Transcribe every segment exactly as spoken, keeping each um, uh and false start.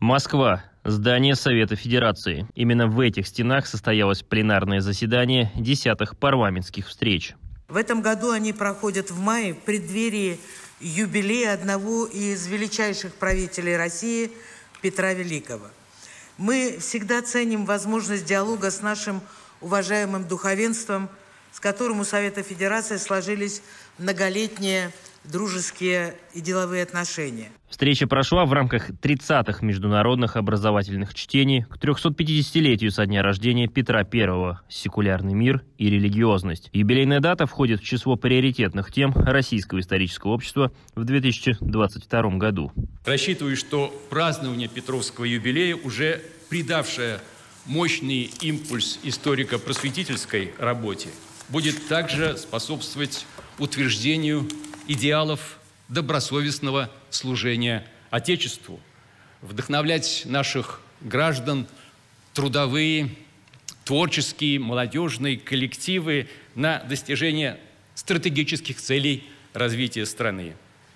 Москва. Здание Совета Федерации. Именно в этих стенах состоялось пленарное заседание десятых парламентских встреч. В этом году они проходят в мае в преддверии юбилея одного из величайших правителей России Петра Великого. Мы всегда ценим возможность диалога с нашим уважаемым духовенством, с которым у Совета Федерации сложились многолетние дружеские и деловые отношения. Встреча прошла в рамках тридцатых международных образовательных чтений к трехсотпятидесятилетию со дня рождения Петра Первого «Секулярный мир и религиозность». Юбилейная дата входит в число приоритетных тем Российского исторического общества в две тысячи двадцать втором году. Рассчитываю, что празднование Петровского юбилея, уже придавшее мощный импульс историко-просветительской работе, будет также способствовать утверждению идеалов добросовестного служения Отечеству, вдохновлять наших граждан, трудовые, творческие, молодежные коллективы на достижение стратегических целей развития страны.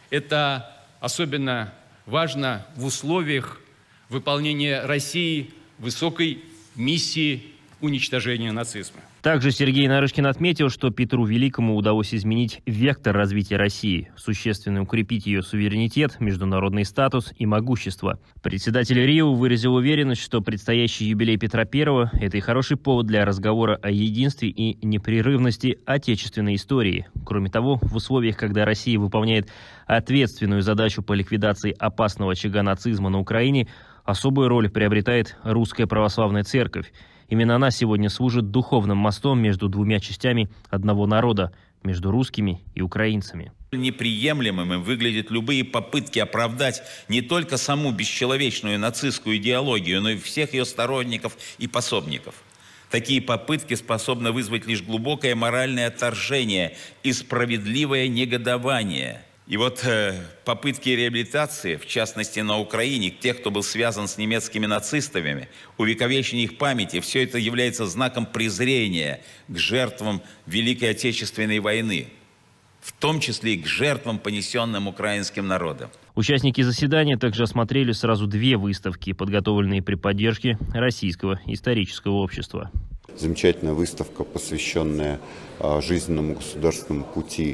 Это особенно важно в условиях выполнения России высокой миссии уничтожения нацизма. Также Сергей Нарышкин отметил, что Петру Великому удалось изменить вектор развития России, существенно укрепить ее суверенитет, международный статус и могущество. Председатель РИО выразил уверенность, что предстоящий юбилей Петра Первого – это и хороший повод для разговора о единстве и непрерывности отечественной истории. Кроме того, в условиях, когда Россия выполняет ответственную задачу по ликвидации опасного очага нацизма на Украине, особую роль приобретает Русская Православная Церковь. Именно она сегодня служит духовным мостом между двумя частями одного народа, между русскими и украинцами. Неприемлемыми выглядят любые попытки оправдать не только саму бесчеловечную нацистскую идеологию, но и всех ее сторонников и пособников. Такие попытки способны вызвать лишь глубокое моральное отторжение и справедливое негодование. И вот э, попытки реабилитации, в частности на Украине, тех, кто был связан с немецкими нацистами, увековечение их памяти, все это является знаком презрения к жертвам Великой Отечественной войны, в том числе и к жертвам, понесенным украинским народом. Участники заседания также осмотрели сразу две выставки, подготовленные при поддержке Российского исторического общества. Замечательная выставка, посвященная а, жизненному государственному пути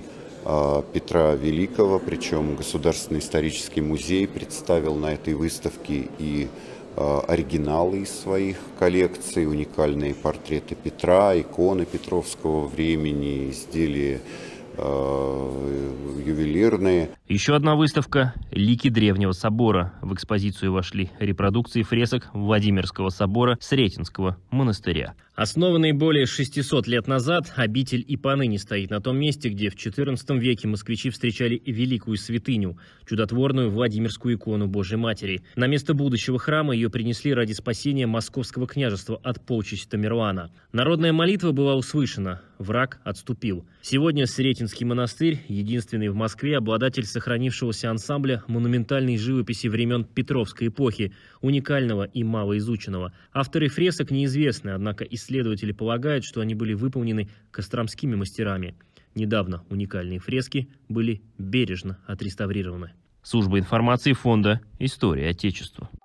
Петра Великого, причем Государственный исторический музей представил на этой выставке и оригиналы из своих коллекций, уникальные портреты Петра, иконы петровского времени, изделия ювелирные. Еще одна выставка «Лики древнего собора». В экспозицию вошли репродукции фресок Владимирского собора Сретенского монастыря. Основанный более шестисот лет назад, обитель и поныне стоит на том месте, где в четырнадцатом веке москвичи встречали великую святыню, чудотворную Владимирскую икону Божьей Матери. На место будущего храма ее принесли ради спасения Московского княжества от полчища Тамерлана. Народная молитва была услышана, враг отступил. Сегодня Сретенский монастырь – единственный в Москве обладатель сохранившегося ансамбля монументальной живописи времен Петровской эпохи, уникального и малоизученного. Авторы фресок неизвестны, однако исследователи полагают, что они были выполнены костромскими мастерами. Недавно уникальные фрески были бережно отреставрированы. Служба информации фонда «История Отечества».